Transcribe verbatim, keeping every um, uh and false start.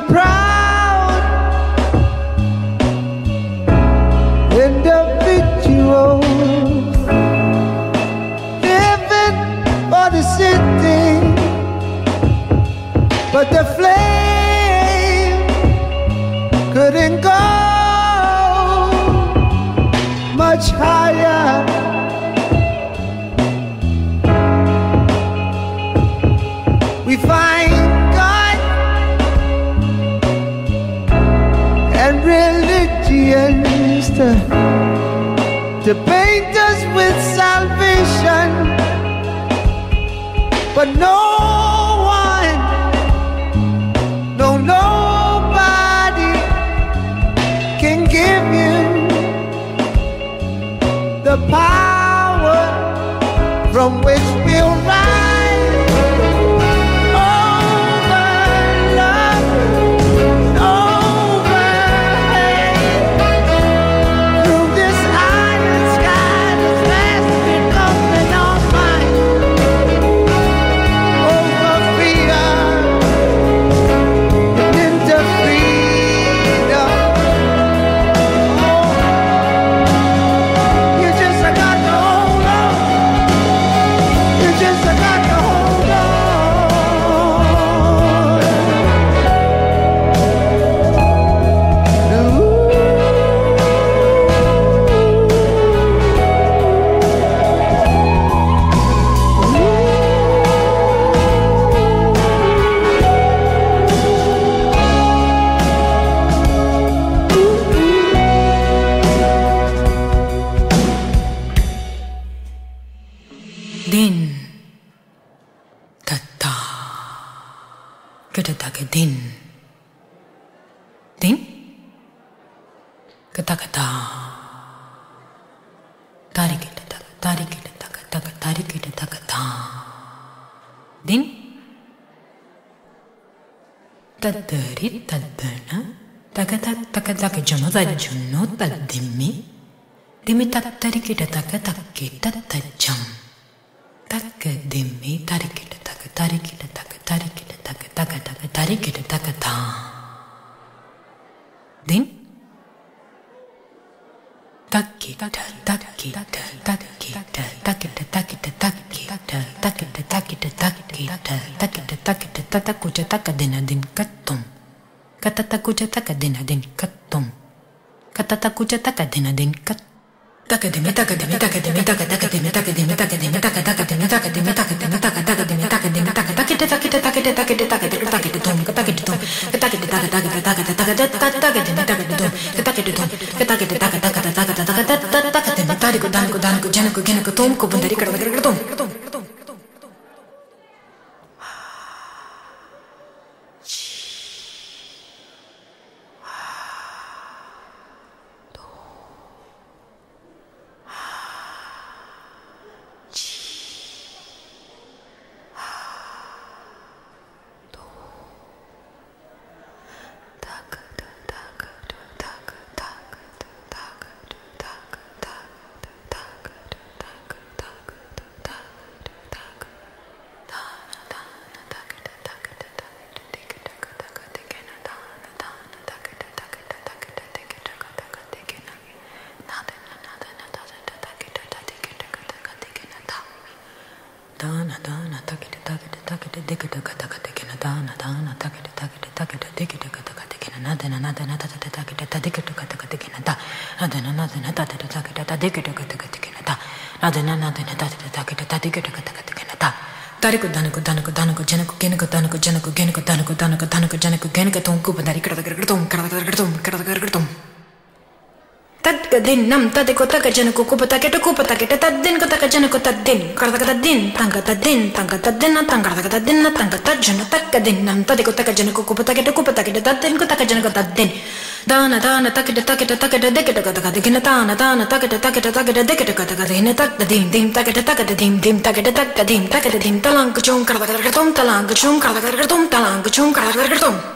proud individual, living for the city, but the flame couldn't go much higher. We find God and religions to, to paint us with salvation, but no one, no nobody can give you the power from which we'll rise over love, over hate, through this iron sky that's fast becoming our mind, over fear and into freedom. Oh, you just got to hold on. You just got to hold on. Din tata ketata ke din din kata kata tarik ketata tarik ketata kata tarik ketata kata din tadari tadana takata takata ke jono da jono tadimi dimi tatari ketata kata ketata jam tak dimi tarikita tak tarikita tak tarikita tak tak tak tarikita tak ta din takita takita takita takita takita takita takita takita takita takita takita tatakuja takadena din katum katatakuja takadena din katum katatakuja takadena din kat takademi takademi takademi takademi takademi takademi takademi takademi takademi takademi takademi takademi takademi takita takita takita takita takita tum takita tum takita takita takita takita takademi takita tum takita tum takita takita takita takita takademi tariku daniku daniku janaku genaku tum ku bundari kada kada tum dana dana takita takita takita dikita kata kata kena dana dana takita takita takita dikita kata kata kena nada nada nada takita takita dikita kata kata kena da nada nada nada takita takita dikita kata kata kena da nada nada nada takita takita dikita kata kata kena da tariku danaku danaku danaku janaku genaku danaku janaku genaku danaku danaku danaku janaku genaku tum ku bandari kada kada tum kada kada tum kada kada tum Tadin nam tadiko takajana kupata keta kupata keta tadin ko takajana ko tadin karta kata din tangka tadin tangka tadin tangka kata din tangka tajana takadin nam tadiko takajana kupata keta kupata keta tadin ko takajana ko tadin dana dana takeda takeda takeda dekeda kata kata kena dana dana takeda takeda takeda dekeda kata kata kena takadin dim takeda takeda dim dim takeda takadin takeda dim talang kuchung karta kata tum talang kuchung karta kata tum talang kuchung karta kata tum